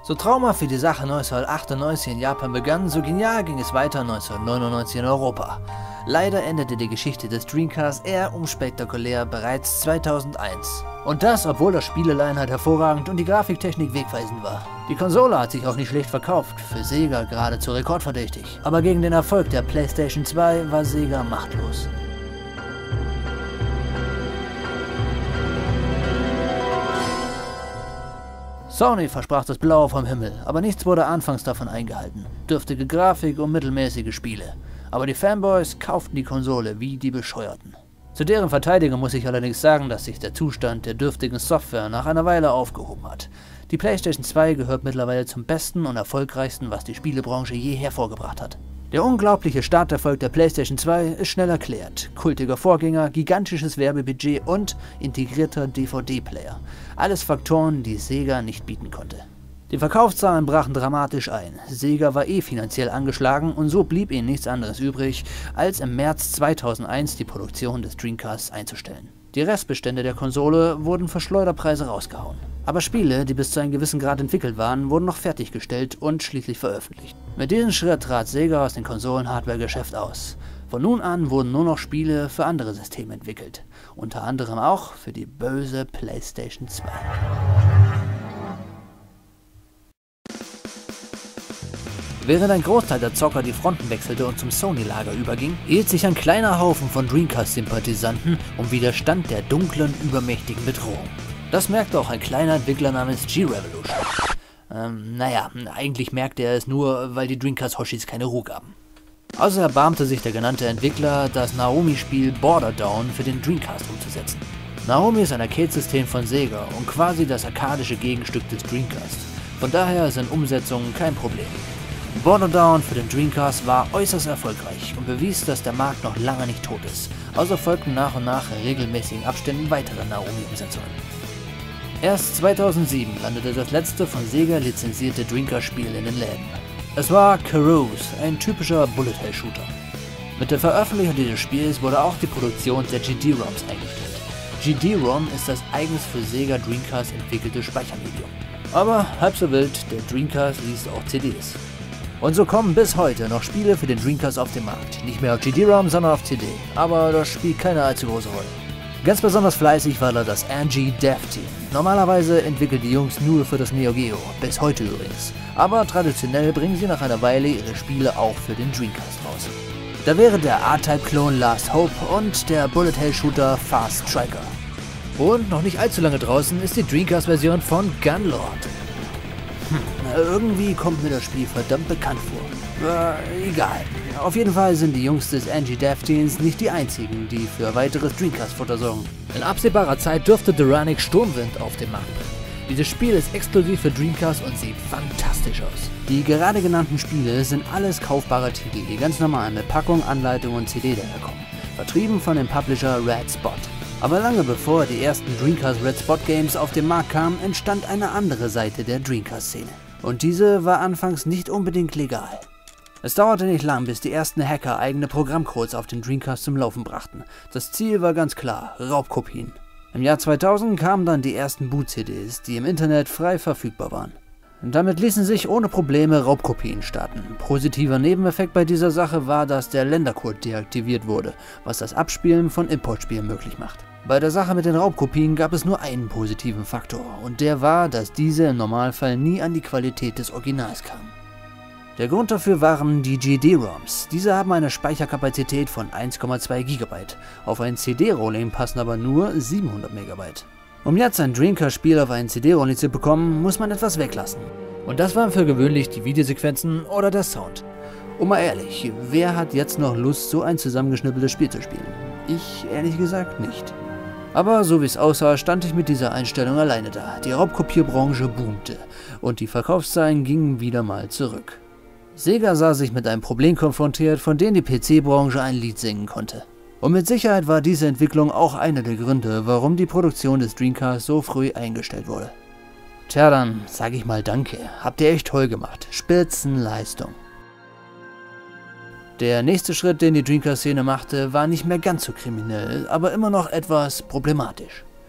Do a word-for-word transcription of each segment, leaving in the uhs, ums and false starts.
So traumhaft wie die Sache neunzehnhundertachtundneunzig in Japan begann, so genial ging es weiter neunzehnhundertneunundneunzig in Europa. Leider endete die Geschichte des Dreamcast eher unspektakulär bereits zweitausendeins. Und das, obwohl das Spieleline hervorragend und die Grafiktechnik wegweisend war. Die Konsole hat sich auch nicht schlecht verkauft, für Sega geradezu rekordverdächtig. Aber gegen den Erfolg der PlayStation zwei war Sega machtlos. Sony versprach das Blaue vom Himmel, aber nichts wurde anfangs davon eingehalten. Dürftige Grafik und mittelmäßige Spiele. Aber die Fanboys kauften die Konsole wie die Bescheuerten. Zu deren Verteidigung muss ich allerdings sagen, dass sich der Zustand der dürftigen Software nach einer Weile aufgehoben hat. Die PlayStation zwei gehört mittlerweile zum besten und erfolgreichsten, was die Spielebranche je hervorgebracht hat. Der unglaubliche Starterfolg der PlayStation zwei ist schnell erklärt. Kultiger Vorgänger, gigantisches Werbebudget und integrierter D V D-Player. Alles Faktoren, die Sega nicht bieten konnte. Die Verkaufszahlen brachen dramatisch ein. Sega war eh finanziell angeschlagen und so blieb ihnen nichts anderes übrig, als im März zweitausendeins die Produktion des Dreamcasts einzustellen. Die Restbestände der Konsole wurden für Schleuderpreise rausgehauen. Aber Spiele, die bis zu einem gewissen Grad entwickelt waren, wurden noch fertiggestellt und schließlich veröffentlicht. Mit diesem Schritt trat Sega aus dem Konsolen-Hardware-Geschäft aus. Von nun an wurden nur noch Spiele für andere Systeme entwickelt. Unter anderem auch für die böse PlayStation zwei. Während ein Großteil der Zocker die Fronten wechselte und zum Sony-Lager überging, hielt sich ein kleiner Haufen von Dreamcast-Sympathisanten um Widerstand der dunklen, übermächtigen Bedrohung. Das merkte auch ein kleiner Entwickler namens G-Revolution. Ähm, naja, eigentlich merkte er es nur, weil die Dreamcast-Hoshis keine Ruhe gaben. Also erbarmte sich der genannte Entwickler, das Naomi-Spiel Borderdown für den Dreamcast umzusetzen. Naomi ist ein Arcade-System von Sega und quasi das arkadische Gegenstück des Dreamcast. Von daher sind Umsetzungen kein Problem. Borderdown für den Dreamcast war äußerst erfolgreich und bewies, dass der Markt noch lange nicht tot ist. Also folgten nach und nach in regelmäßigen Abständen weitere Naomi-Umsetzungen. Erst zweitausendsieben landete das letzte von Sega lizenzierte Dreamcast-Spiel in den Läden. Es war Carouse, ein typischer Bullet-Hell-Shooter. Mit der Veröffentlichung dieses Spiels wurde auch die Produktion der G D-ROMs eingestellt. G D-ROM ist das eigens für Sega Dreamcast entwickelte Speichermedium. Aber halb so wild, der Dreamcast liest auch C Ds. Und so kommen bis heute noch Spiele für den Dreamcast auf den Markt. Nicht mehr auf G D-ROM, sondern auf C D. Aber das spielt keine allzu große Rolle. Ganz besonders fleißig war da das Angie Dev Team. Normalerweise entwickeln die Jungs nur für das Neo Geo, bis heute übrigens. Aber traditionell bringen sie nach einer Weile ihre Spiele auch für den Dreamcast raus. Da wäre der R-Type-Klon Last Hope und der Bullet-Hell-Shooter Fast Striker. Und noch nicht allzu lange draußen ist die Dreamcast-Version von Gunlord. Hm, irgendwie kommt mir das Spiel verdammt bekannt vor. Äh, egal. Auf jeden Fall sind die Jungs des Angie Dev Teams nicht die einzigen, die für weiteres Dreamcast-Futter sorgen. In absehbarer Zeit dürfte Duranic Sturmwind auf den Markt bringen. Dieses Spiel ist exklusiv für Dreamcast und sieht fantastisch aus. Die gerade genannten Spiele sind alles kaufbare Titel, die ganz normal mit Packung, Anleitung und C D daherkommen. Vertrieben von dem Publisher Red Spot. Aber lange bevor die ersten Dreamcast Red Spot Games auf den Markt kamen, entstand eine andere Seite der Dreamcast-Szene. Und diese war anfangs nicht unbedingt legal. Es dauerte nicht lang, bis die ersten Hacker eigene Programmcodes auf den Dreamcast zum Laufen brachten. Das Ziel war ganz klar: Raubkopien. Im Jahr zweitausend kamen dann die ersten Boot-C Ds, die im Internet frei verfügbar waren. Und damit ließen sich ohne Probleme Raubkopien starten. Positiver Nebeneffekt bei dieser Sache war, dass der Ländercode deaktiviert wurde, was das Abspielen von Importspielen möglich macht. Bei der Sache mit den Raubkopien gab es nur einen positiven Faktor, und der war, dass diese im Normalfall nie an die Qualität des Originals kamen. Der Grund dafür waren die G D-ROMs. Diese haben eine Speicherkapazität von eins Komma zwei Gigabyte. Auf ein C D-Rolling passen aber nur siebenhundert Megabyte. Um jetzt ein Dreamcast-Spiel auf einen C D-Rolling zu bekommen, muss man etwas weglassen. Und das waren für gewöhnlich die Videosequenzen oder der Sound. Und mal ehrlich, wer hat jetzt noch Lust, so ein zusammengeschnippeltes Spiel zu spielen? Ich ehrlich gesagt nicht. Aber so wie es aussah, stand ich mit dieser Einstellung alleine da. Die Raubkopierbranche boomte und die Verkaufszahlen gingen wieder mal zurück. Sega sah sich mit einem Problem konfrontiert, von dem die P C-Branche ein Lied singen konnte. Und mit Sicherheit war diese Entwicklung auch einer der Gründe, warum die Produktion des Dreamcast so früh eingestellt wurde. Tja, dann sag ich mal danke, habt ihr echt toll gemacht, Spitzenleistung. Der nächste Schritt, den die Dreamcast-Szene machte, war nicht mehr ganz so kriminell, aber immer noch etwas problematisch.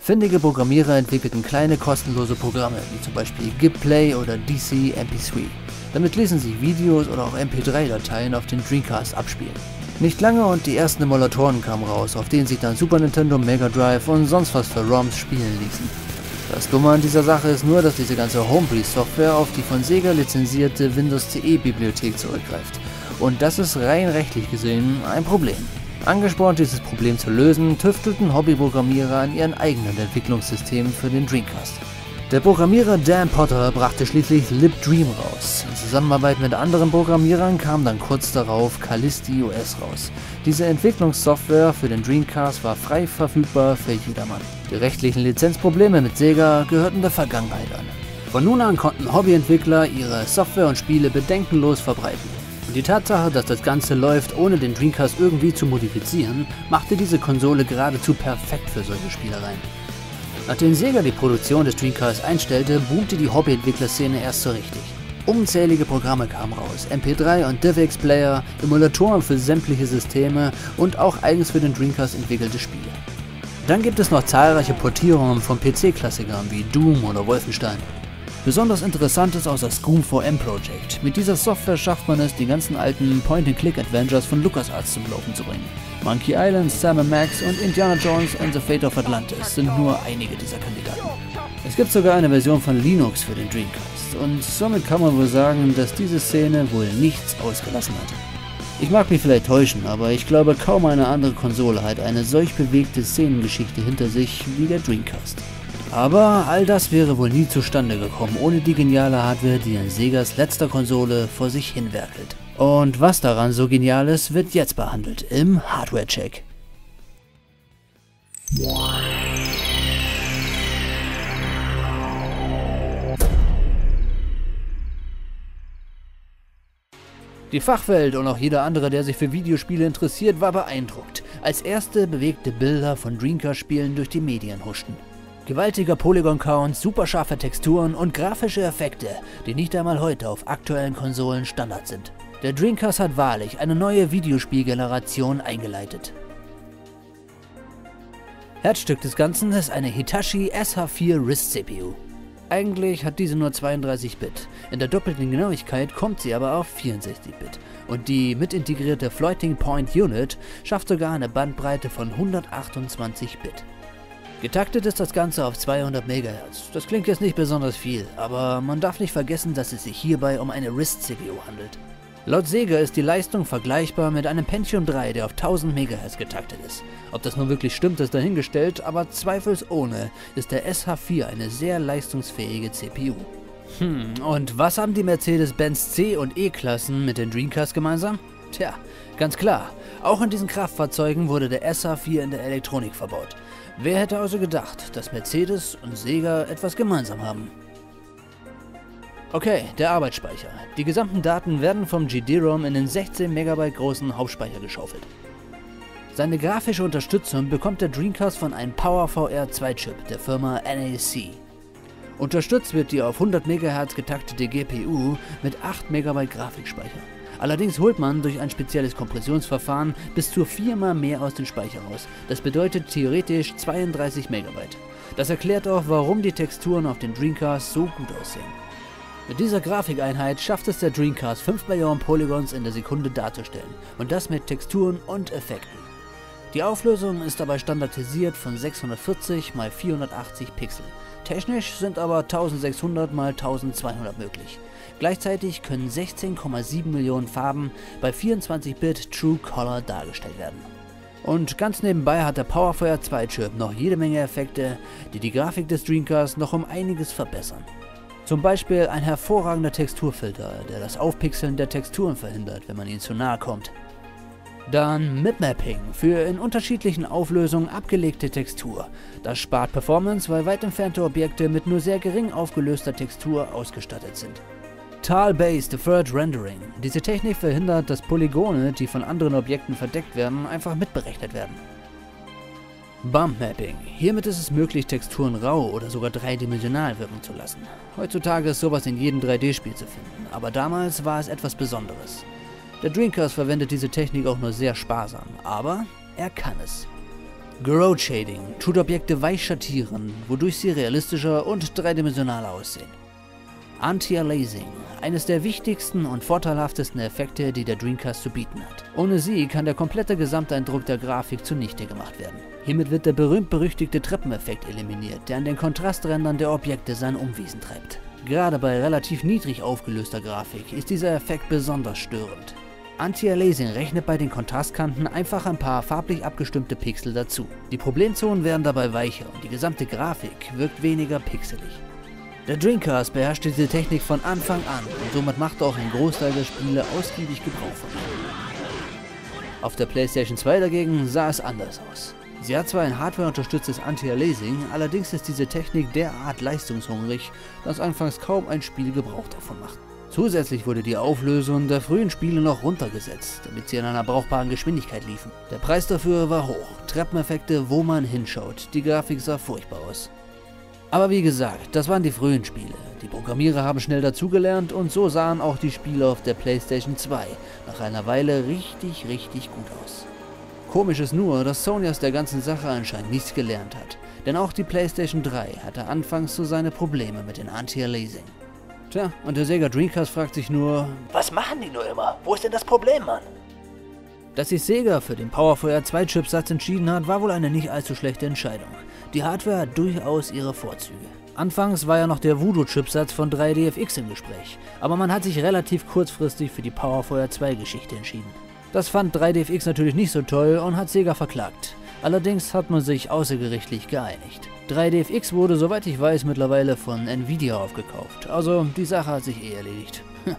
Findige Programmierer entwickelten kleine kostenlose Programme, wie zum Beispiel GIMP-Play oder D C M P drei. Damit ließen sich Videos oder auch M P drei Dateien auf den Dreamcast abspielen. Nicht lange und die ersten Emulatoren kamen raus, auf denen sich dann Super Nintendo, Mega Drive und sonst was für ROMs spielen ließen. Das Dumme an dieser Sache ist nur, dass diese ganze Homebrew-Software auf die von Sega lizenzierte Windows C E-Bibliothek zurückgreift. Und das ist rein rechtlich gesehen ein Problem. Angespornt, dieses Problem zu lösen, tüftelten Hobbyprogrammierer an ihren eigenen Entwicklungssystemen für den Dreamcast. Der Programmierer Dan Potter brachte schließlich LibDream raus. In Zusammenarbeit mit anderen Programmierern kam dann kurz darauf CallistiOS raus. Diese Entwicklungssoftware für den Dreamcast war frei verfügbar für jedermann. Die rechtlichen Lizenzprobleme mit Sega gehörten der Vergangenheit an. Von nun an konnten Hobbyentwickler ihre Software und Spiele bedenkenlos verbreiten. Und die Tatsache, dass das Ganze läuft, ohne den Dreamcast irgendwie zu modifizieren, machte diese Konsole geradezu perfekt für solche Spielereien. Nachdem Sega die Produktion des Dreamcast einstellte, boomte die Hobbyentwicklerszene erst so richtig. Unzählige Programme kamen raus, M P drei und DivX-Player, Emulatoren für sämtliche Systeme und auch eigens für den Dreamcast entwickelte Spiele. Dann gibt es noch zahlreiche Portierungen von P C-Klassikern wie Doom oder Wolfenstein. Besonders interessant ist auch das Scum vier M Project. Mit dieser Software schafft man es, die ganzen alten Point-and-Click-Adventures von LucasArts zum Laufen zu bringen. Monkey Island, Sam and Max und Indiana Jones and the Fate of Atlantis sind nur einige dieser Kandidaten. Es gibt sogar eine Version von Linux für den Dreamcast und somit kann man wohl sagen, dass diese Szene wohl nichts ausgelassen hat. Ich mag mich vielleicht täuschen, aber ich glaube, kaum eine andere Konsole hat eine solch bewegte Szenengeschichte hinter sich wie der Dreamcast. Aber all das wäre wohl nie zustande gekommen, ohne die geniale Hardware, die in Segas letzter Konsole vor sich hinwerkelt. Und was daran so genial ist, wird jetzt behandelt im Hardware-Check. Die Fachwelt und auch jeder andere, der sich für Videospiele interessiert, war beeindruckt, als erste bewegte Bilder von Dreamcast-Spielen durch die Medien huschten. Gewaltiger Polygon-Count, superscharfe Texturen und grafische Effekte, die nicht einmal heute auf aktuellen Konsolen Standard sind. Der Dreamcast hat wahrlich eine neue Videospielgeneration eingeleitet. Herzstück des Ganzen ist eine Hitachi S H vier R I S C P U. Eigentlich hat diese nur zweiunddreißig Bit, in der doppelten Genauigkeit kommt sie aber auf vierundsechzig Bit. Und die mit integrierte Floating Point Unit schafft sogar eine Bandbreite von hundertachtundzwanzig Bit. Getaktet ist das Ganze auf zweihundert Megahertz. Das klingt jetzt nicht besonders viel, aber man darf nicht vergessen, dass es sich hierbei um eine R I S C P U handelt. Laut Sega ist die Leistung vergleichbar mit einem Pentium drei, der auf tausend Megahertz getaktet ist. Ob das nun wirklich stimmt, ist dahingestellt, aber zweifelsohne ist der S H vier eine sehr leistungsfähige C P U. Hm, und was haben die Mercedes-Benz C- und E-Klassen mit den Dreamcast gemeinsam? Tja, ganz klar, auch in diesen Kraftfahrzeugen wurde der S H vier in der Elektronik verbaut. Wer hätte also gedacht, dass Mercedes und Sega etwas gemeinsam haben? Okay, der Arbeitsspeicher. Die gesamten Daten werden vom G D ROM in den sechzehn Megabyte großen Hauptspeicher geschaufelt. Seine grafische Unterstützung bekommt der Dreamcast von einem PowerVR zwei Chip der Firma N A C. Unterstützt wird die auf hundert Megahertz getaktete G P U mit acht Megabyte Grafikspeicher. Allerdings holt man durch ein spezielles Kompressionsverfahren bis zu viermal mehr aus dem Speicher raus. Das bedeutet theoretisch zweiunddreißig Megabyte. Das erklärt auch, warum die Texturen auf dem Dreamcast so gut aussehen. Mit dieser Grafikeinheit schafft es der Dreamcast fünf Millionen Polygons in der Sekunde darzustellen. Und das mit Texturen und Effekten. Die Auflösung ist dabei standardisiert von sechshundertvierzig mal vierhundertachtzig Pixel. Technisch sind aber eintausendsechshundert mal eintausendzweihundert möglich. Gleichzeitig können sechzehn Komma sieben Millionen Farben bei vierundzwanzig Bit True Color dargestellt werden. Und ganz nebenbei hat der PowerVR zwei Chip noch jede Menge Effekte, die die Grafik des Dreamcast noch um einiges verbessern. Zum Beispiel ein hervorragender Texturfilter, der das Aufpixeln der Texturen verhindert, wenn man ihnen zu nahe kommt. Dann Mipmapping für in unterschiedlichen Auflösungen abgelegte Textur. Das spart Performance, weil weit entfernte Objekte mit nur sehr gering aufgelöster Textur ausgestattet sind. Tile-Based Deferred Rendering. Diese Technik verhindert, dass Polygone, die von anderen Objekten verdeckt werden, einfach mitberechnet werden. Bump Mapping. Hiermit ist es möglich, Texturen rau oder sogar dreidimensional wirken zu lassen. Heutzutage ist sowas in jedem drei D-Spiel zu finden, aber damals war es etwas Besonderes. Der Dreamcast verwendet diese Technik auch nur sehr sparsam, aber er kann es. Growth Shading tut Objekte weich schattieren, wodurch sie realistischer und dreidimensionaler aussehen. Anti-Aliasing, eines der wichtigsten und vorteilhaftesten Effekte, die der Dreamcast zu bieten hat. Ohne sie kann der komplette Gesamteindruck der Grafik zunichte gemacht werden. Hiermit wird der berühmt-berüchtigte Treppeneffekt eliminiert, der an den Kontrasträndern der Objekte sein Unwesen treibt. Gerade bei relativ niedrig aufgelöster Grafik ist dieser Effekt besonders störend. Anti-Aliasing rechnet bei den Kontrastkanten einfach ein paar farblich abgestimmte Pixel dazu. Die Problemzonen werden dabei weicher und die gesamte Grafik wirkt weniger pixelig. Der Dreamcast beherrscht diese Technik von Anfang an und somit macht auch ein Großteil der Spiele ausgiebig Gebrauch von ihr. Auf der PlayStation zwei dagegen sah es anders aus. Sie hat zwar ein hardwareunterstütztes Anti-Aliasing, allerdings ist diese Technik derart leistungshungrig, dass anfangs kaum ein Spiel Gebrauch davon macht. Zusätzlich wurde die Auflösung der frühen Spiele noch runtergesetzt, damit sie in einer brauchbaren Geschwindigkeit liefen. Der Preis dafür war hoch, Treppeneffekte, wo man hinschaut, die Grafik sah furchtbar aus. Aber wie gesagt, das waren die frühen Spiele. Die Programmierer haben schnell dazugelernt und so sahen auch die Spiele auf der PlayStation zwei nach einer Weile richtig, richtig gut aus. Komisch ist nur, dass Sony aus der ganzen Sache anscheinend nichts gelernt hat, denn auch die PlayStation drei hatte anfangs so seine Probleme mit den Anti-Aliasing. Tja, und der Sega Dreamcast fragt sich nur, was machen die nur immer? Wo ist denn das Problem, Mann? Dass sich Sega für den PowerFire zwei Chipsatz entschieden hat, war wohl eine nicht allzu schlechte Entscheidung. Die Hardware hat durchaus ihre Vorzüge. Anfangs war ja noch der Voodoo-Chipsatz von drei D F X im Gespräch, aber man hat sich relativ kurzfristig für die PowerFire zwei Geschichte entschieden. Das fand drei D F X natürlich nicht so toll und hat Sega verklagt. Allerdings hat man sich außergerichtlich geeinigt. drei D F X wurde, soweit ich weiß, mittlerweile von Nvidia aufgekauft, also die Sache hat sich eh erledigt.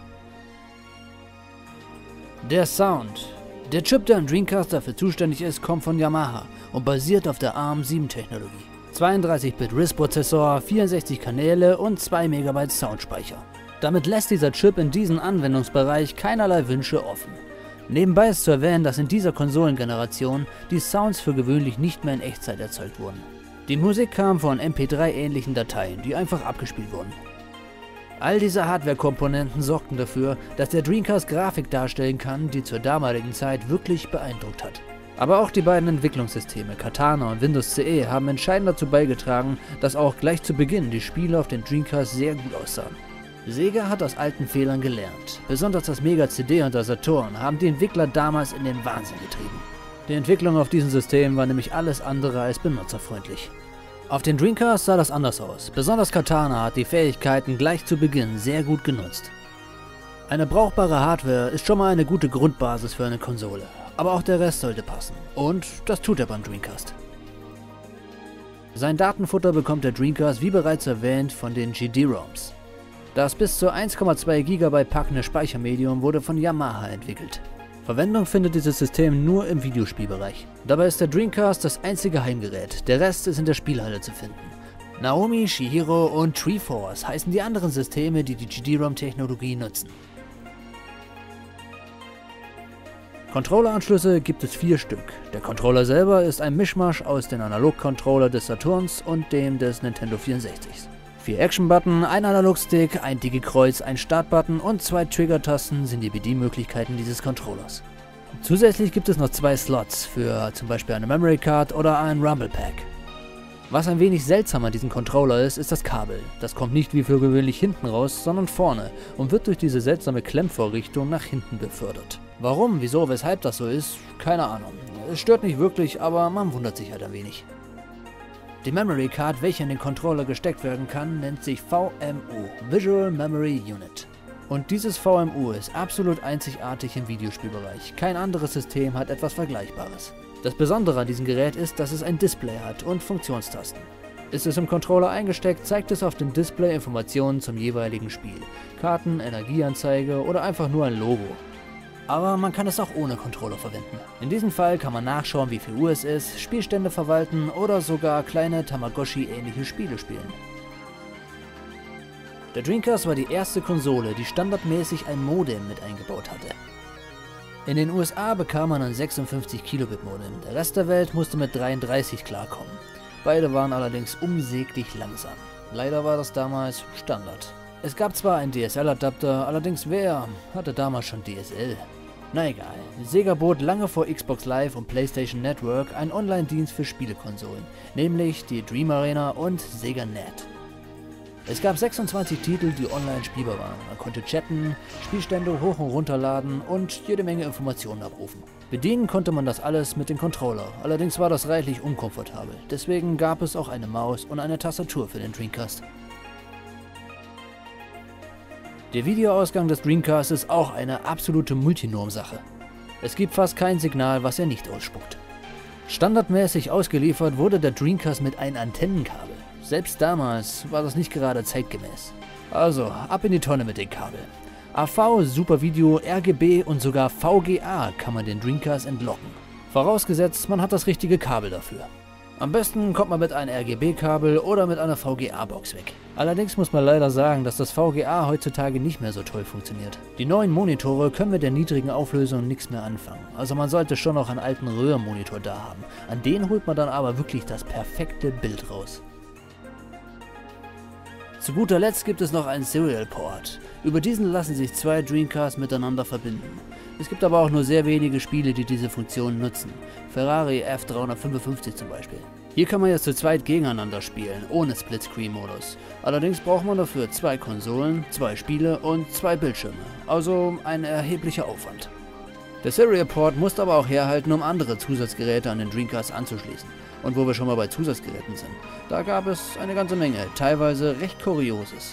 Der Sound. Der Chip, der am Dreamcast dafür zuständig ist, kommt von Yamaha und basiert auf der ARM sieben Technologie. zweiunddreißig Bit R I S Prozessor, vierundsechzig Kanäle und zwei Megabyte Soundspeicher. Damit lässt dieser Chip in diesem Anwendungsbereich keinerlei Wünsche offen. Nebenbei ist zu erwähnen, dass in dieser Konsolengeneration die Sounds für gewöhnlich nicht mehr in Echtzeit erzeugt wurden. Die Musik kam von M P drei ähnlichen Dateien, die einfach abgespielt wurden. All diese Hardware-Komponenten sorgten dafür, dass der Dreamcast Grafik darstellen kann, die zur damaligen Zeit wirklich beeindruckt hat. Aber auch die beiden Entwicklungssysteme Katana und Windows C E haben entscheidend dazu beigetragen, dass auch gleich zu Beginn die Spiele auf den Dreamcast sehr gut aussahen. Sega hat aus alten Fehlern gelernt. Besonders das Mega C D und der Saturn haben die Entwickler damals in den Wahnsinn getrieben. Die Entwicklung auf diesem System war nämlich alles andere als benutzerfreundlich. Auf den Dreamcast sah das anders aus. Besonders Katana hat die Fähigkeiten gleich zu Beginn sehr gut genutzt. Eine brauchbare Hardware ist schon mal eine gute Grundbasis für eine Konsole, aber auch der Rest sollte passen. Und das tut er beim Dreamcast. Sein Datenfutter bekommt der Dreamcast wie bereits erwähnt von den G D-ROMs. Das bis zu eins Komma zwei Gigabyte packende Speichermedium wurde von Yamaha entwickelt. Verwendung findet dieses System nur im Videospielbereich. Dabei ist der Dreamcast das einzige Heimgerät, der Rest ist in der Spielhalle zu finden. Naomi, Shihiro und Treeforce heißen die anderen Systeme, die die G D-ROM-Technologie nutzen. Controller-Anschlüsse gibt es vier Stück. Der Controller selber ist ein Mischmasch aus dem Analog-Controller des Saturns und dem des Nintendo vierundsechzig. Vier Action-Button, ein Analogstick, ein Digi-Kreuz, ein Start-Button und zwei Trigger-Tasten sind die Bedienmöglichkeiten dieses Controllers. Zusätzlich gibt es noch zwei Slots für zum Beispiel eine Memory Card oder ein Rumble Pack. Was ein wenig seltsam an diesem Controller ist, ist das Kabel. Das kommt nicht wie für gewöhnlich hinten raus, sondern vorne und wird durch diese seltsame Klemmvorrichtung nach hinten befördert. Warum, wieso, weshalb das so ist, keine Ahnung. Es stört nicht wirklich, aber man wundert sich halt ein wenig. Die Memory Card, welche in den Controller gesteckt werden kann, nennt sich V M U, Visual Memory Unit. Und dieses V M U ist absolut einzigartig im Videospielbereich. Kein anderes System hat etwas Vergleichbares. Das Besondere an diesem Gerät ist, dass es ein Display hat und Funktionstasten. Ist es im Controller eingesteckt, zeigt es auf dem Display Informationen zum jeweiligen Spiel. Karten, Energieanzeige oder einfach nur ein Logo. Aber man kann es auch ohne Controller verwenden. In diesem Fall kann man nachschauen, wie viel Uhr es ist, Spielstände verwalten oder sogar kleine Tamagotchi-ähnliche Spiele spielen. Der Dreamcast war die erste Konsole, die standardmäßig ein Modem mit eingebaut hatte. In den U S A bekam man ein sechsundfünfzig Kilobit Modem, der Rest der Welt musste mit dreiunddreißig klarkommen. Beide waren allerdings unsäglich langsam. Leider war das damals Standard. Es gab zwar einen D S L-Adapter, allerdings wer hatte damals schon D S L? Na egal, Sega bot lange vor Xbox Live und PlayStation Network einen Online-Dienst für Spielekonsolen, nämlich die Dream Arena und Sega Net. Es gab sechsundzwanzig Titel, die online spielbar waren. Man konnte chatten, Spielstände hoch- und runterladen und jede Menge Informationen abrufen. Bedienen konnte man das alles mit dem Controller, allerdings war das reichlich unkomfortabel. Deswegen gab es auch eine Maus und eine Tastatur für den Dreamcast. Der Videoausgang des Dreamcast ist auch eine absolute Multinorm-Sache. Es gibt fast kein Signal, was er nicht ausspuckt. Standardmäßig ausgeliefert wurde der Dreamcast mit einem Antennenkabel. Selbst damals war das nicht gerade zeitgemäß. Also, ab in die Tonne mit den Kabeln. A V, Super Video, R G B und sogar V G A kann man den Dreamcast entlocken. Vorausgesetzt, man hat das richtige Kabel dafür. Am besten kommt man mit einem R G B-Kabel oder mit einer V G A-Box weg. Allerdings muss man leider sagen, dass das V G A heutzutage nicht mehr so toll funktioniert. Die neuen Monitore können mit der niedrigen Auflösung nichts mehr anfangen. Also man sollte schon noch einen alten Röhrenmonitor da haben. An den holt man dann aber wirklich das perfekte Bild raus. Zu guter Letzt gibt es noch einen Serial Port. Über diesen lassen sich zwei Dreamcasts miteinander verbinden. Es gibt aber auch nur sehr wenige Spiele, die diese Funktion nutzen. Ferrari F dreihundertfünfundfünfzig zum Beispiel. Hier kann man jetzt zu zweit gegeneinander spielen, ohne Split-Screen-Modus. Allerdings braucht man dafür zwei Konsolen, zwei Spiele und zwei Bildschirme. Also ein erheblicher Aufwand. Der Serial Port musste aber auch herhalten, um andere Zusatzgeräte an den Dreamcast anzuschließen. Und wo wir schon mal bei Zusatzgeräten sind, da gab es eine ganze Menge, teilweise recht Kurioses.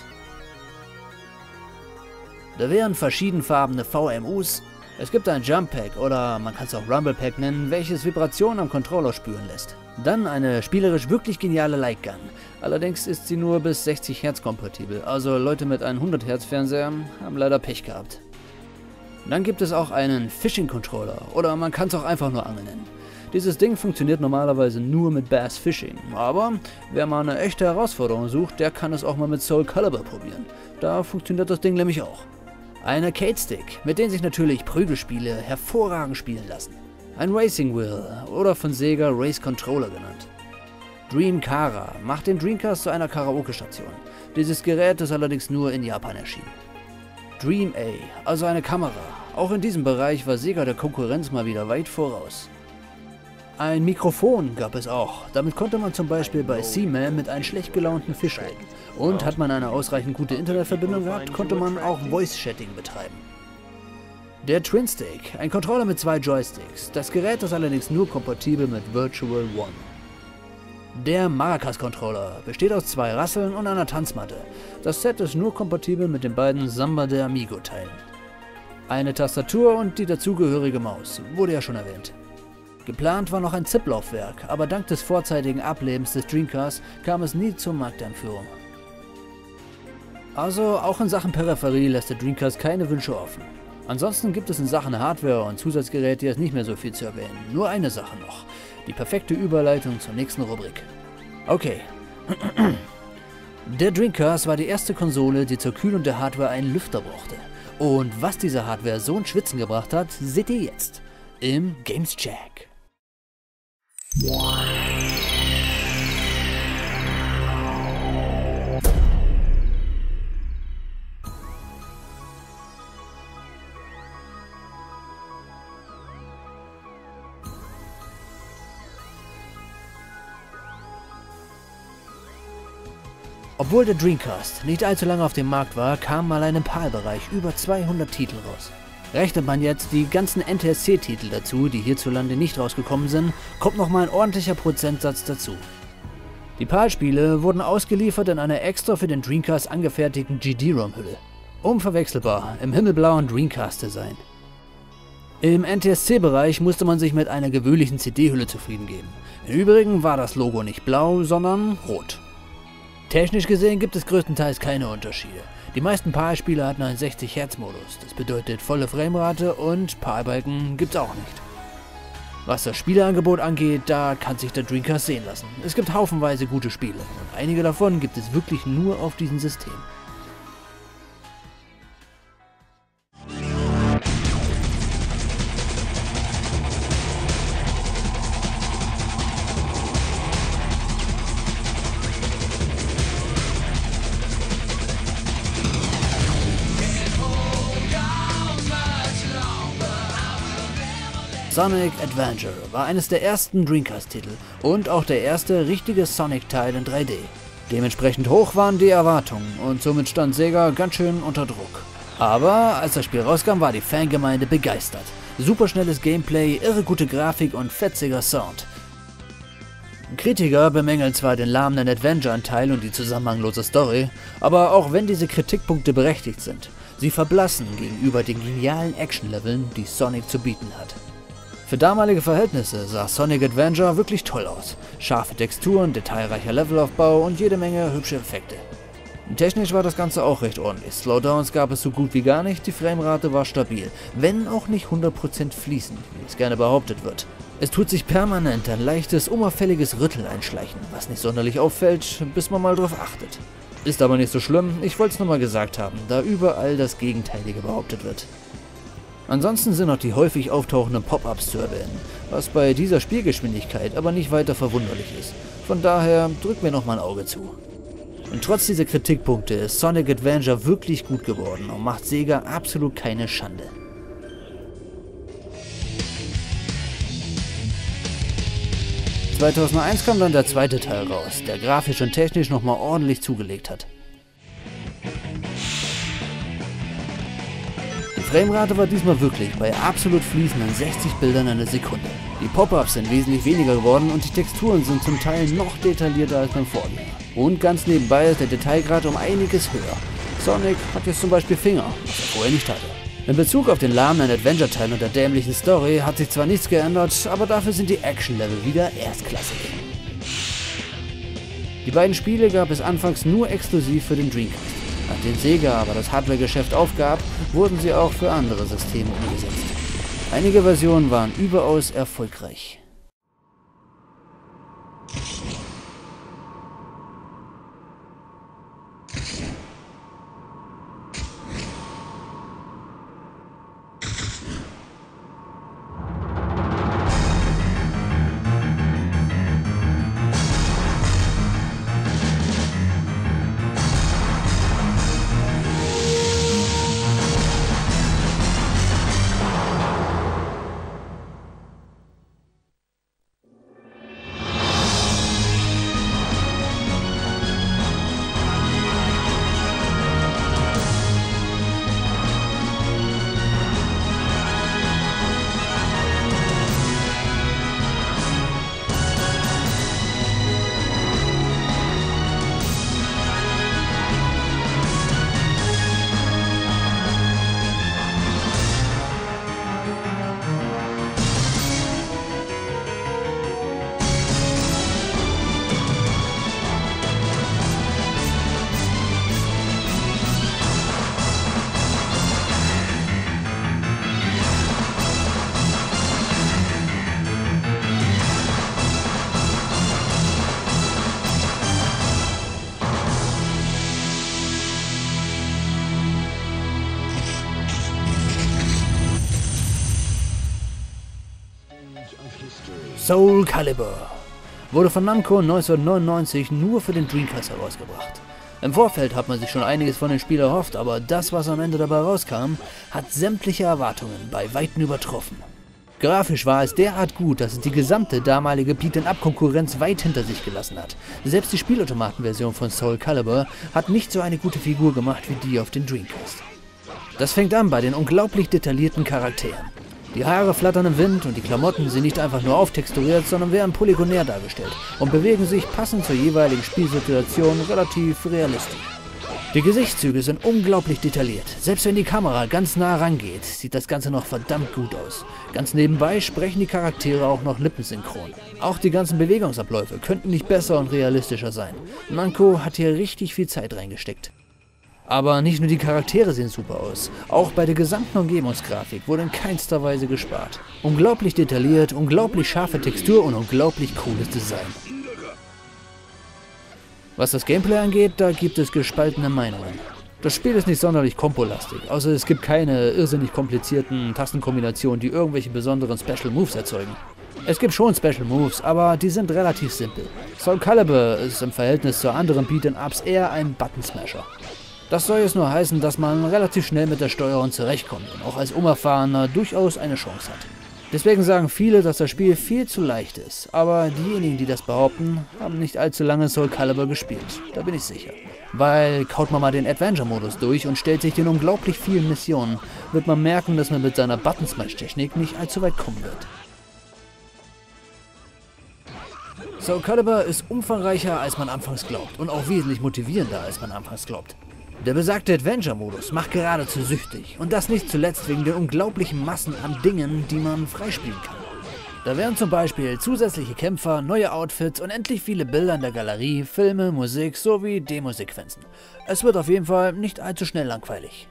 Da wären verschiedenfarbene V M Us, es gibt ein Jump Pack oder man kann es auch Rumble Pack nennen, welches Vibrationen am Controller spüren lässt. Dann eine spielerisch wirklich geniale Lightgun, allerdings ist sie nur bis sechzig Hertz kompatibel, also Leute mit einem hundert Hertz Fernseher haben leider Pech gehabt. Dann gibt es auch einen Fishing Controller oder man kann es auch einfach nur Angeln nennen. Dieses Ding funktioniert normalerweise nur mit Bass Fishing, aber wer mal eine echte Herausforderung sucht, der kann es auch mal mit Soul Calibur probieren. Da funktioniert das Ding nämlich auch. Ein Arcade Stick, mit dem sich natürlich Prügelspiele hervorragend spielen lassen. Ein Racing Wheel oder von Sega Race Controller genannt. Dreamcara macht den Dreamcast zu einer Karaoke-Station. Dieses Gerät ist allerdings nur in Japan erschienen. Dream A, also eine Kamera. Auch in diesem Bereich war Sega der Konkurrenz mal wieder weit voraus. Ein Mikrofon gab es auch. Damit konnte man zum Beispiel bei Seaman mit einem schlecht gelaunten Fisch reden. Und hat man eine ausreichend gute Internetverbindung gehabt, konnte man auch Voice-Chatting betreiben. Der Twin Stick, ein Controller mit zwei Joysticks. Das Gerät ist allerdings nur kompatibel mit Virtual One. Der Maracas-Controller besteht aus zwei Rasseln und einer Tanzmatte. Das Set ist nur kompatibel mit den beiden Samba de Amigo-Teilen. Eine Tastatur und die dazugehörige Maus, wurde ja schon erwähnt. Geplant war noch ein ZIP-Laufwerk, aber dank des vorzeitigen Ablebens des Dreamcast kam es nie zur Markteinführung. Also auch in Sachen Peripherie lässt der Dreamcast keine Wünsche offen. Ansonsten gibt es in Sachen Hardware und Zusatzgeräte jetzt nicht mehr so viel zu erwähnen. Nur eine Sache noch. Die perfekte Überleitung zur nächsten Rubrik. Okay. Der Dreamcast war die erste Konsole, die zur Kühlung der Hardware einen Lüfter brauchte. Und was diese Hardware so ins Schwitzen gebracht hat, seht ihr jetzt im Games Check. Obwohl der Dreamcast nicht allzu lange auf dem Markt war, kamen allein im PAL-Bereich über zweihundert Titel raus. Rechnet man jetzt die ganzen N T S C-Titel dazu, die hierzulande nicht rausgekommen sind, kommt nochmal ein ordentlicher Prozentsatz dazu. Die PAL-Spiele wurden ausgeliefert in einer extra für den Dreamcast angefertigten G D-ROM-Hülle. Unverwechselbar im himmelblauen Dreamcast-Design. Im N T S C-Bereich musste man sich mit einer gewöhnlichen C D-Hülle zufrieden geben. Im Übrigen war das Logo nicht blau, sondern rot. Technisch gesehen gibt es größtenteils keine Unterschiede. Die meisten PAL-Spiele hatten einen sechzig Hertz Modus, das bedeutet volle Framerate und PAL-Balken gibt's auch nicht. Was das Spieleangebot angeht, da kann sich der Dreamcast sehen lassen. Es gibt haufenweise gute Spiele und einige davon gibt es wirklich nur auf diesem System. Sonic Adventure war eines der ersten Dreamcast-Titel und auch der erste richtige Sonic-Teil in drei D. Dementsprechend hoch waren die Erwartungen und somit stand Sega ganz schön unter Druck. Aber als das Spiel rauskam, war die Fangemeinde begeistert. Superschnelles Gameplay, irre gute Grafik und fetziger Sound. Kritiker bemängeln zwar den lahmenden Adventure-Anteil und die zusammenhanglose Story, aber auch wenn diese Kritikpunkte berechtigt sind, sie verblassen gegenüber den genialen Action-Leveln, die Sonic zu bieten hat. Für damalige Verhältnisse sah Sonic Adventure wirklich toll aus. Scharfe Texturen, detailreicher Levelaufbau und jede Menge hübsche Effekte. Technisch war das Ganze auch recht ordentlich. Slowdowns gab es so gut wie gar nicht, die Framerate war stabil, wenn auch nicht hundert Prozent fließend, wie es gerne behauptet wird. Es tut sich permanent ein leichtes, unauffälliges Rütteln einschleichen, was nicht sonderlich auffällt, bis man mal drauf achtet. Ist aber nicht so schlimm, ich wollte es nur mal gesagt haben, da überall das Gegenteilige behauptet wird. Ansonsten sind noch die häufig auftauchenden Pop-Ups zu erwähnen, was bei dieser Spielgeschwindigkeit aber nicht weiter verwunderlich ist. Von daher drückt mir noch mal ein Auge zu. Und trotz dieser Kritikpunkte ist Sonic Adventure wirklich gut geworden und macht Sega absolut keine Schande. zweitausendeins kam dann der zweite Teil raus, der grafisch und technisch nochmal ordentlich zugelegt hat. Die Framerate war diesmal wirklich bei absolut fließenden sechzig Bildern in der Sekunde. Die Pop-Ups sind wesentlich weniger geworden und die Texturen sind zum Teil noch detaillierter als beim Vorgänger. Und ganz nebenbei ist der Detailgrad um einiges höher. Sonic hat jetzt zum Beispiel Finger, was er vorher nicht hatte. In Bezug auf den lahmenden Adventure-Teil und der dämlichen Story hat sich zwar nichts geändert, aber dafür sind die Action-Level wieder erstklassig. Die beiden Spiele gab es anfangs nur exklusiv für den Dreamcast. Nachdem Sega aber das Hardware-Geschäft aufgab, wurden sie auch für andere Systeme umgesetzt. Einige Versionen waren überaus erfolgreich. Soul Calibur wurde von Namco neunzehnhundertneunundneunzig nur für den Dreamcast herausgebracht. Im Vorfeld hat man sich schon einiges von dem Spiel erhofft, aber das, was am Ende dabei rauskam, hat sämtliche Erwartungen bei Weitem übertroffen. Grafisch war es derart gut, dass es die gesamte damalige Beat-'n-Up-Konkurrenz weit hinter sich gelassen hat. Selbst die Spielautomatenversion von Soul Calibur hat nicht so eine gute Figur gemacht wie die auf den Dreamcast. Das fängt an bei den unglaublich detaillierten Charakteren. Die Haare flattern im Wind und die Klamotten sind nicht einfach nur auftexturiert, sondern werden polygonär dargestellt und bewegen sich passend zur jeweiligen Spielsituation relativ realistisch. Die Gesichtszüge sind unglaublich detailliert. Selbst wenn die Kamera ganz nah rangeht, sieht das Ganze noch verdammt gut aus. Ganz nebenbei sprechen die Charaktere auch noch lippensynchron. Auch die ganzen Bewegungsabläufe könnten nicht besser und realistischer sein. Namco hat hier richtig viel Zeit reingesteckt. Aber nicht nur die Charaktere sehen super aus, auch bei der gesamten Umgebungsgrafik wurde in keinster Weise gespart. Unglaublich detailliert, unglaublich scharfe Textur und unglaublich cooles Design. Was das Gameplay angeht, da gibt es gespaltene Meinungen. Das Spiel ist nicht sonderlich kompolastig, außer es gibt keine irrsinnig komplizierten Tastenkombinationen, die irgendwelche besonderen Special Moves erzeugen. Es gibt schon Special Moves, aber die sind relativ simpel. Soul Calibur ist im Verhältnis zu anderen Beat'em-Ups eher ein Button-Smasher. Das soll jetzt nur heißen, dass man relativ schnell mit der Steuerung zurechtkommt und auch als Unerfahrener durchaus eine Chance hat. Deswegen sagen viele, dass das Spiel viel zu leicht ist. Aber diejenigen, die das behaupten, haben nicht allzu lange Soul Calibur gespielt. Da bin ich sicher. Weil kaut man mal den Adventure-Modus durch und stellt sich den unglaublich vielen Missionen, wird man merken, dass man mit seiner Button-Smash-Technik nicht allzu weit kommen wird. Soul Calibur ist umfangreicher, als man anfangs glaubt und auch wesentlich motivierender, als man anfangs glaubt. Der besagte Adventure-Modus macht geradezu süchtig und das nicht zuletzt wegen der unglaublichen Massen an Dingen, die man freispielen kann. Da wären zum Beispiel zusätzliche Kämpfer, neue Outfits und endlich viele Bilder in der Galerie, Filme, Musik sowie Demosequenzen. Es wird auf jeden Fall nicht allzu schnell langweilig.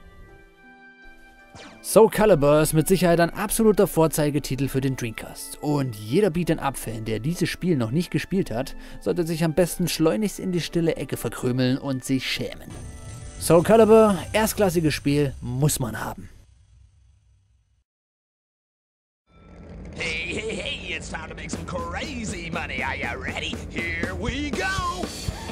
Soul Calibur ist mit Sicherheit ein absoluter Vorzeigetitel für den Dreamcast. Und jeder Beat'em-up-Fan, der dieses Spiel noch nicht gespielt hat, sollte sich am besten schleunigst in die stille Ecke verkrümeln und sich schämen. Soul Calibur, erstklassiges Spiel, muss man haben. Hey, hey, hey, it's time to make some crazy money. Are you ready? Here we go!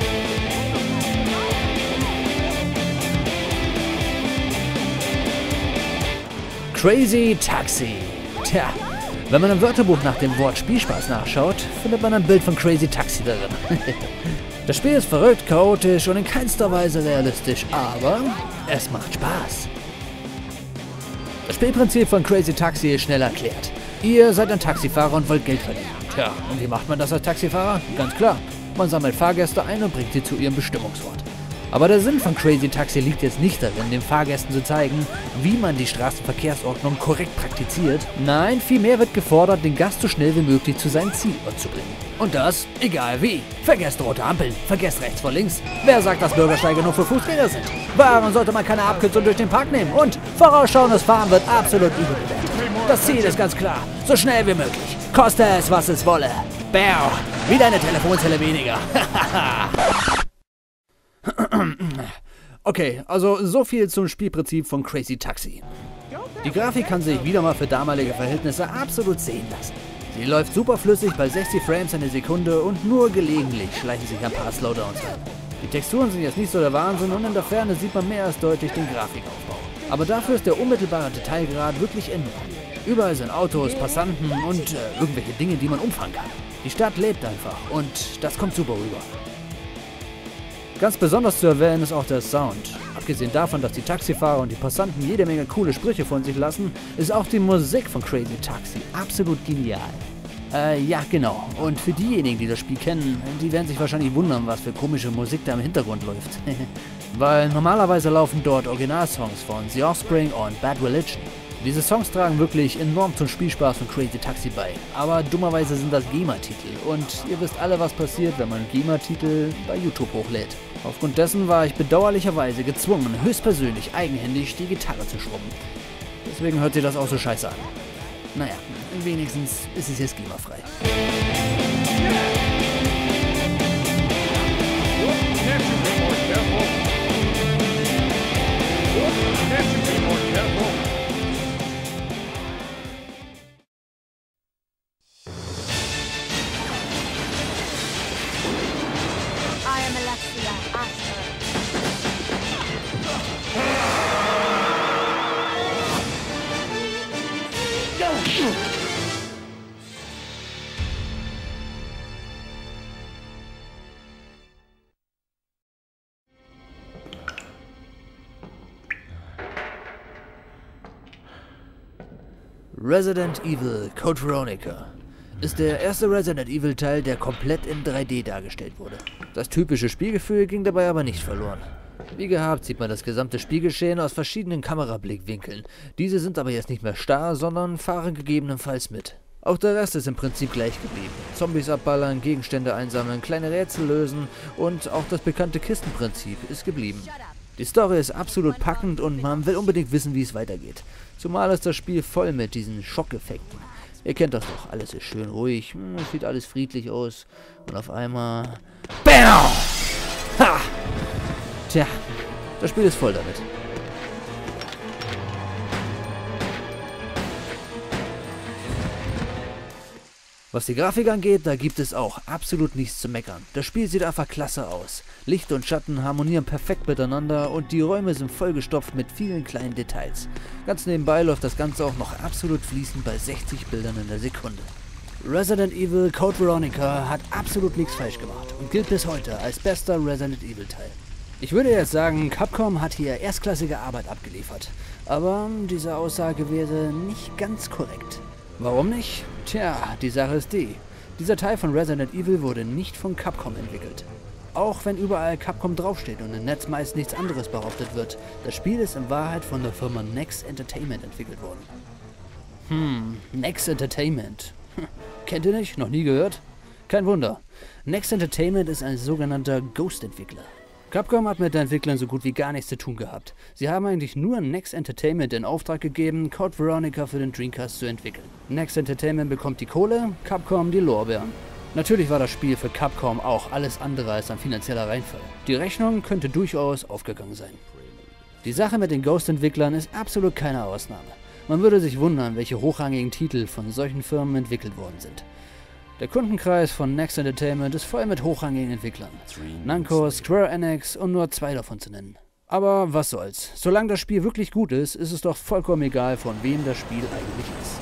Crazy Taxi. Tja, wenn man im Wörterbuch nach dem Wort Spielspaß nachschaut, findet man ein Bild von Crazy Taxi darin. Das Spiel ist verrückt, chaotisch und in keinster Weise realistisch, aber es macht Spaß. Das Spielprinzip von Crazy Taxi ist schnell erklärt. Ihr seid ein Taxifahrer und wollt Geld verdienen. Tja, und wie macht man das als Taxifahrer? Ganz klar, man sammelt Fahrgäste ein und bringt sie zu ihrem Bestimmungsort. Aber der Sinn von Crazy Taxi liegt jetzt nicht darin, den Fahrgästen zu zeigen, wie man die Straßenverkehrsordnung korrekt praktiziert. Nein, vielmehr wird gefordert, den Gast so schnell wie möglich zu seinem Zielort zu bringen. Und das, egal wie. Vergesst rote Ampeln, vergesst rechts vor links. Wer sagt, dass Bürgersteige nur für Fußgänger sind? Warum sollte man keine Abkürzung durch den Park nehmen? Und vorausschauendes Fahren wird absolut überbewertet. Das Ziel ist ganz klar, so schnell wie möglich. Koste es, was es wolle. Bäh, wieder eine Telefonzelle weniger. Okay, also so viel zum Spielprinzip von Crazy Taxi. Die Grafik kann sich wieder mal für damalige Verhältnisse absolut sehen lassen. Sie läuft super flüssig bei sechzig Frames eine Sekunde und nur gelegentlich schleichen sich ein paar Slowdowns ein. Die Texturen sind jetzt nicht so der Wahnsinn und in der Ferne sieht man mehr als deutlich den Grafikaufbau. Aber dafür ist der unmittelbare Detailgrad wirklich enorm. Überall sind Autos, Passanten und äh, irgendwelche Dinge, die man umfahren kann. Die Stadt lebt einfach und das kommt super rüber. Ganz besonders zu erwähnen ist auch der Sound. Abgesehen davon, dass die Taxifahrer und die Passanten jede Menge coole Sprüche von sich lassen, ist auch die Musik von Crazy Taxi absolut genial. Äh, ja genau. Und für diejenigen, die das Spiel kennen, die werden sich wahrscheinlich wundern, was für komische Musik da im Hintergrund läuft. Weil normalerweise laufen dort Originalsongs von The Offspring und Bad Religion. Diese Songs tragen wirklich enorm zum Spielspaß von Crazy Taxi bei. Aber dummerweise sind das GEMA-Titel. Und ihr wisst alle, was passiert, wenn man GEMA-Titel bei YouTube hochlädt. Aufgrund dessen war ich bedauerlicherweise gezwungen, höchstpersönlich eigenhändig die Gitarre zu schrubben. Deswegen hört sich das auch so scheiße an. Naja, wenigstens ist es jetzt GEMA-frei. Resident Evil Code Veronica ist der erste Resident Evil Teil, der komplett in drei D dargestellt wurde. Das typische Spielgefühl ging dabei aber nicht verloren. Wie gehabt sieht man das gesamte Spielgeschehen aus verschiedenen Kamerablickwinkeln. Diese sind aber jetzt nicht mehr starr, sondern fahren gegebenenfalls mit. Auch der Rest ist im Prinzip gleich geblieben. Zombies abballern, Gegenstände einsammeln, kleine Rätsel lösen und auch das bekannte Kistenprinzip ist geblieben. Die Story ist absolut packend und man will unbedingt wissen, wie es weitergeht. Zumal ist das Spiel voll mit diesen Schockeffekten. Ihr kennt das doch, alles ist schön ruhig, es sieht alles friedlich aus und auf einmal... BAM! Ha! Tja, das Spiel ist voll damit. Was die Grafik angeht, da gibt es auch absolut nichts zu meckern. Das Spiel sieht einfach klasse aus. Licht und Schatten harmonieren perfekt miteinander und die Räume sind vollgestopft mit vielen kleinen Details. Ganz nebenbei läuft das Ganze auch noch absolut fließend bei sechzig Bildern in der Sekunde. Resident Evil Code Veronica hat absolut nichts falsch gemacht und gilt bis heute als bester Resident Evil Teil. Ich würde jetzt sagen, Capcom hat hier erstklassige Arbeit abgeliefert, aber diese Aussage wäre nicht ganz korrekt. Warum nicht? Tja, die Sache ist die. Dieser Teil von Resident Evil wurde nicht von Capcom entwickelt. Auch wenn überall Capcom draufsteht und im Netz meist nichts anderes behauptet wird, das Spiel ist in Wahrheit von der Firma Nex Entertainment entwickelt worden. Hm, Nex Entertainment. Hm, kennt ihr nicht? Noch nie gehört? Kein Wunder. Nex Entertainment ist ein sogenannter Ghost-Entwickler. Capcom hat mit den Entwicklern so gut wie gar nichts zu tun gehabt. Sie haben eigentlich nur Nex Entertainment in Auftrag gegeben, Code Veronica für den Dreamcast zu entwickeln. Nex Entertainment bekommt die Kohle, Capcom die Lorbeeren. Natürlich war das Spiel für Capcom auch alles andere als ein finanzieller Reinfall. Die Rechnung könnte durchaus aufgegangen sein. Die Sache mit den Ghost-Entwicklern ist absolut keine Ausnahme. Man würde sich wundern, welche hochrangigen Titel von solchen Firmen entwickelt worden sind. Der Kundenkreis von Nex Entertainment ist voll mit hochrangigen Entwicklern. Namco, Square Enix, um nur zwei davon zu nennen. Aber was soll's. Solange das Spiel wirklich gut ist, ist es doch vollkommen egal, von wem das Spiel eigentlich ist.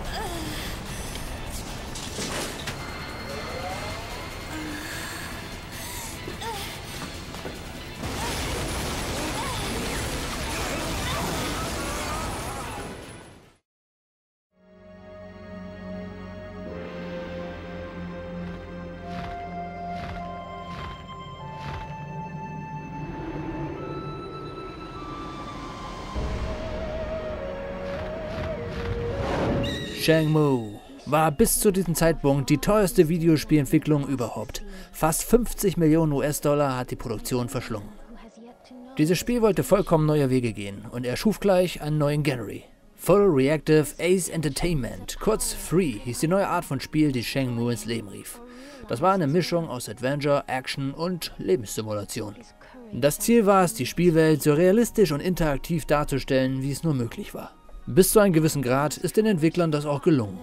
Shenmue war bis zu diesem Zeitpunkt die teuerste Videospielentwicklung überhaupt. Fast fünfzig Millionen U S-Dollar hat die Produktion verschlungen. Dieses Spiel wollte vollkommen neue Wege gehen und er schuf gleich einen neuen Genre. Full Reactive Ace Entertainment, kurz Free, hieß die neue Art von Spiel, die Shenmue ins Leben rief. Das war eine Mischung aus Adventure, Action und Lebenssimulation. Das Ziel war es, die Spielwelt so realistisch und interaktiv darzustellen, wie es nur möglich war. Bis zu einem gewissen Grad ist den Entwicklern das auch gelungen.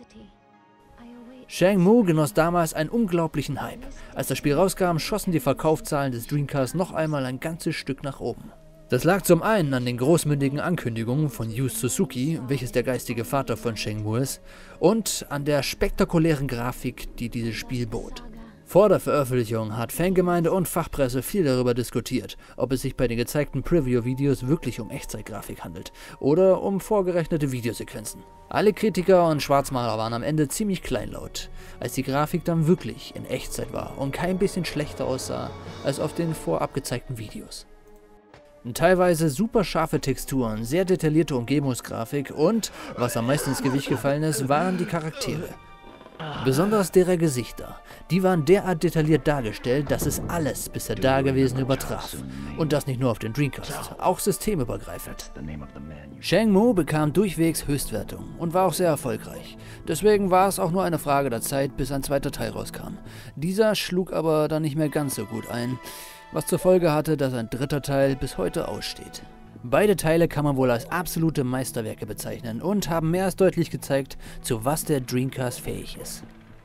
Shenmue genoss damals einen unglaublichen Hype. Als das Spiel rauskam, schossen die Verkaufszahlen des Dreamcast noch einmal ein ganzes Stück nach oben. Das lag zum einen an den großmündigen Ankündigungen von Yu Suzuki, welches der geistige Vater von Shenmue ist, und an der spektakulären Grafik, die dieses Spiel bot. Vor der Veröffentlichung hat Fangemeinde und Fachpresse viel darüber diskutiert, ob es sich bei den gezeigten Preview-Videos wirklich um Echtzeitgrafik handelt oder um vorgerechnete Videosequenzen. Alle Kritiker und Schwarzmaler waren am Ende ziemlich kleinlaut, als die Grafik dann wirklich in Echtzeit war und kein bisschen schlechter aussah als auf den vorab gezeigten Videos. Teilweise super scharfe Texturen, sehr detaillierte Umgebungsgrafik und, was am meisten ins Gewicht gefallen ist, waren die Charaktere. Besonders deren Gesichter. Die waren derart detailliert dargestellt, dass es alles bisher Dagewesene übertraf. Und das nicht nur auf den Dreamcast, auch systemübergreifend. Shenmue bekam durchwegs Höchstwertung und war auch sehr erfolgreich. Deswegen war es auch nur eine Frage der Zeit, bis ein zweiter Teil rauskam. Dieser schlug aber dann nicht mehr ganz so gut ein, was zur Folge hatte, dass ein dritter Teil bis heute aussteht. Beide Teile kann man wohl als absolute Meisterwerke bezeichnen und haben mehr als deutlich gezeigt, zu was der Dreamcast fähig ist.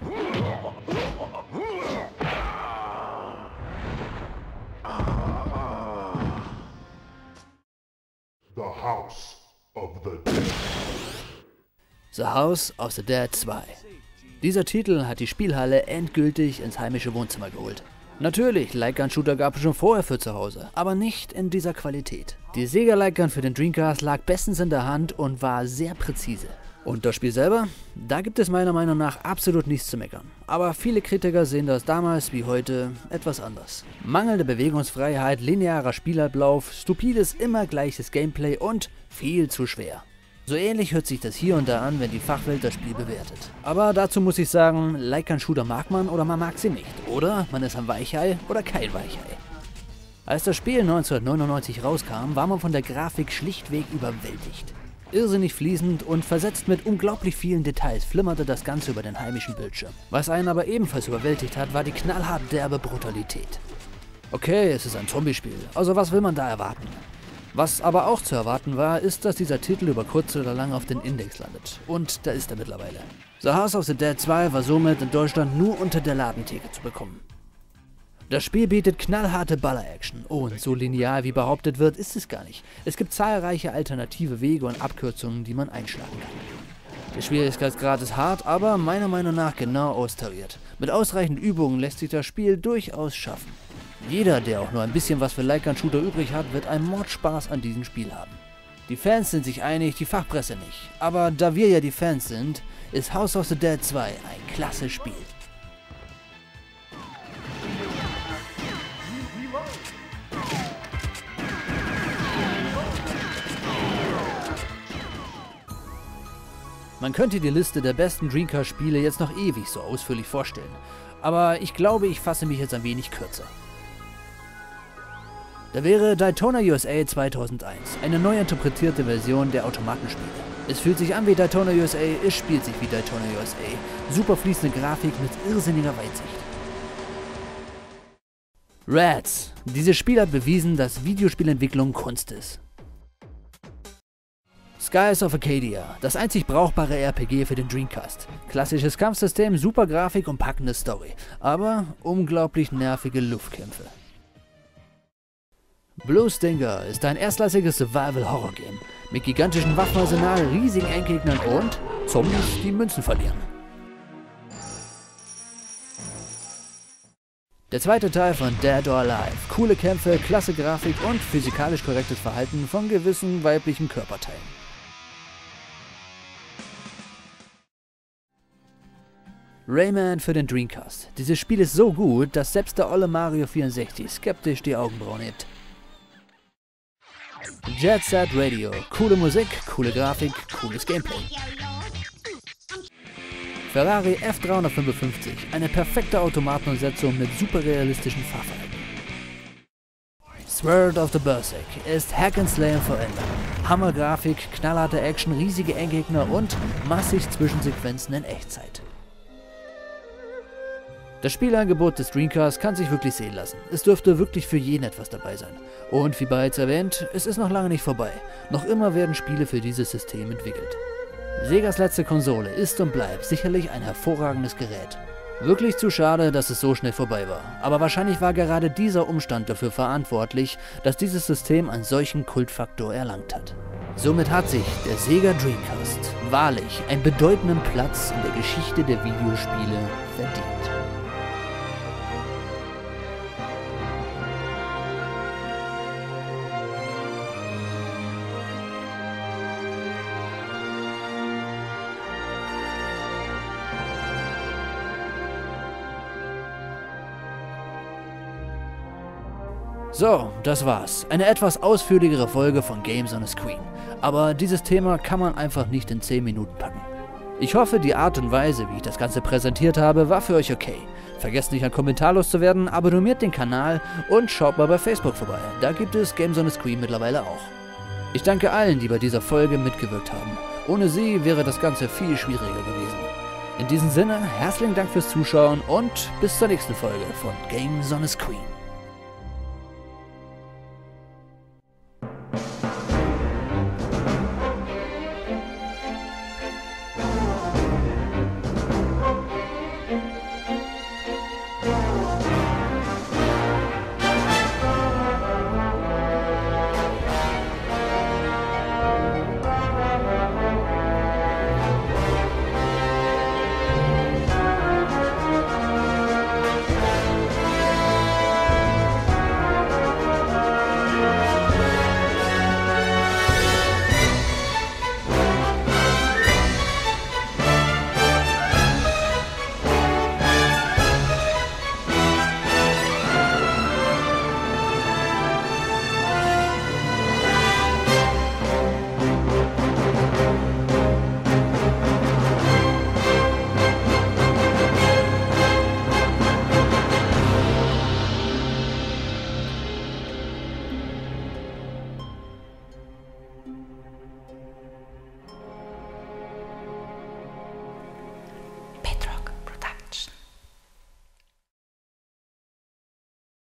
The House of the Dead. The House of the Dead zwei. Dieser Titel hat die Spielhalle endgültig ins heimische Wohnzimmer geholt. Natürlich, Lightgun-Shooter gab es schon vorher für zu Hause, aber nicht in dieser Qualität. Die Sega Lightgun für den Dreamcast lag bestens in der Hand und war sehr präzise. Und das Spiel selber? Da gibt es meiner Meinung nach absolut nichts zu meckern. Aber viele Kritiker sehen das damals wie heute etwas anders. Mangelnde Bewegungsfreiheit, linearer Spielablauf, stupides, immer gleiches Gameplay und viel zu schwer. So ähnlich hört sich das hier und da an, wenn die Fachwelt das Spiel bewertet. Aber dazu muss ich sagen, Lightgun-Shooter mag man oder man mag sie nicht. Oder man ist ein Weichei oder kein Weichei. Als das Spiel neunzehnhundertneunundneunzig rauskam, war man von der Grafik schlichtweg überwältigt. Irrsinnig fließend und versetzt mit unglaublich vielen Details flimmerte das Ganze über den heimischen Bildschirm. Was einen aber ebenfalls überwältigt hat, war die knallhart derbe Brutalität. Okay, es ist ein Zombie-Spiel, also was will man da erwarten? Was aber auch zu erwarten war, ist, dass dieser Titel über kurz oder lang auf den Index landet. Und da ist er mittlerweile. The House of the Dead zwei war somit in Deutschland nur unter der Ladentheke zu bekommen. Das Spiel bietet knallharte Baller-Action. Oh, und so linear wie behauptet wird, ist es gar nicht. Es gibt zahlreiche alternative Wege und Abkürzungen, die man einschlagen kann. Der Schwierigkeitsgrad ist hart, aber meiner Meinung nach genau austariert. Mit ausreichend Übungen lässt sich das Spiel durchaus schaffen. Jeder, der auch nur ein bisschen was für Like-Gun-Shooter übrig hat, wird einen Mordspaß an diesem Spiel haben. Die Fans sind sich einig, die Fachpresse nicht. Aber da wir ja die Fans sind, ist House of the Dead zwei ein klasse Spiel. Man könnte die Liste der besten Dreamcast-Spiele jetzt noch ewig so ausführlich vorstellen, aber ich glaube, ich fasse mich jetzt ein wenig kürzer. Da wäre Daytona U S A zweitausendeins, eine neu interpretierte Version der Automatenspiele. Es fühlt sich an wie Daytona U S A, es spielt sich wie Daytona U S A. Super fließende Grafik mit irrsinniger Weitsicht. Rats. Dieses Spiel hat bewiesen, dass Videospielentwicklung Kunst ist. Skies of Arcadia, das einzig brauchbare R P G für den Dreamcast. Klassisches Kampfsystem, super Grafik und packende Story, aber unglaublich nervige Luftkämpfe. Blue Stinger ist ein erstklassiges Survival-Horror-Game mit gigantischen Waffenarsenal, riesigen Endgegnern und Zombies, die Münzen verlieren. Der zweite Teil von Dead or Alive. Coole Kämpfe, klasse Grafik und physikalisch korrektes Verhalten von gewissen weiblichen Körperteilen. Rayman für den Dreamcast. Dieses Spiel ist so gut, dass selbst der olle Mario vierundsechzig skeptisch die Augenbrauen hebt. Jet Set Radio. Coole Musik, coole Grafik, cooles Gameplay. Ferrari F dreihundertfünfundfünfzig. Eine perfekte Automatenumsetzung mit super realistischen Fahrverhalten. Sword of the Berserk ist Hack and Slay in Vollendung. Hammergrafik, knallharte Action, riesige Endgegner und massig Zwischensequenzen in Echtzeit. Das Spielangebot des Dreamcast kann sich wirklich sehen lassen. Es dürfte wirklich für jeden etwas dabei sein. Und wie bereits erwähnt, es ist noch lange nicht vorbei. Noch immer werden Spiele für dieses System entwickelt. Segas letzte Konsole ist und bleibt sicherlich ein hervorragendes Gerät. Wirklich zu schade, dass es so schnell vorbei war. Aber wahrscheinlich war gerade dieser Umstand dafür verantwortlich, dass dieses System einen solchen Kultfaktor erlangt hat. Somit hat sich der Sega Dreamcast wahrlich einen bedeutenden Platz in der Geschichte der Videospiele verdient. So, das war's. Eine etwas ausführlichere Folge von Games on a Screen. Aber dieses Thema kann man einfach nicht in zehn Minuten packen. Ich hoffe, die Art und Weise, wie ich das Ganze präsentiert habe, war für euch okay. Vergesst nicht, ein Kommentar loszuwerden, abonniert den Kanal und schaut mal bei Facebook vorbei. Da gibt es Games on a Screen mittlerweile auch. Ich danke allen, die bei dieser Folge mitgewirkt haben. Ohne sie wäre das Ganze viel schwieriger gewesen. In diesem Sinne, herzlichen Dank fürs Zuschauen und bis zur nächsten Folge von Games on a Screen.